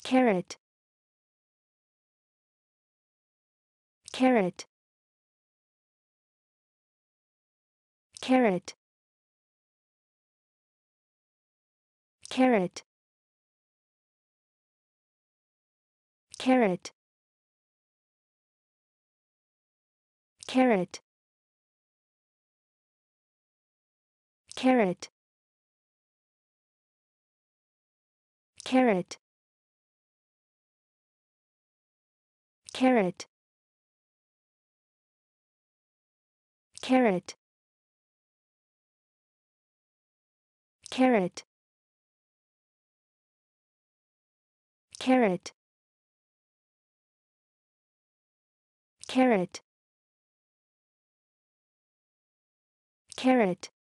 carrot, carrot, carrot, carrot, carrot, carrot, carrot, carrot, carrot, carrot, carrot, carrot, carrot, carrot,